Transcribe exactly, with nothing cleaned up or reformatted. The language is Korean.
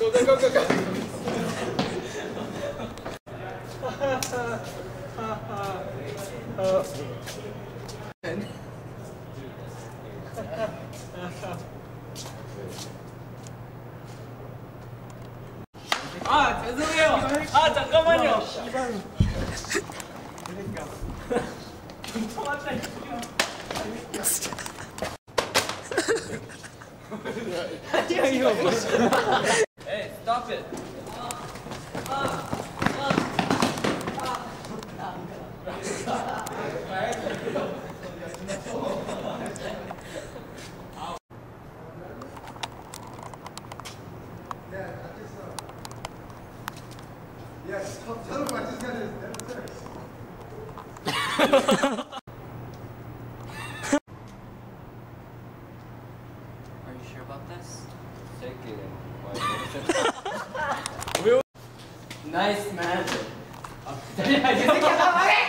go, go, go, go. 아 죄송해요. 아 잠깐만요. 아니야 이거 뭐? Hey, stop it. Yes, tell, tell him I just got his sex. Are you sure about this? Take it. Nice magic. 야, 이 새끼야, 나 말해!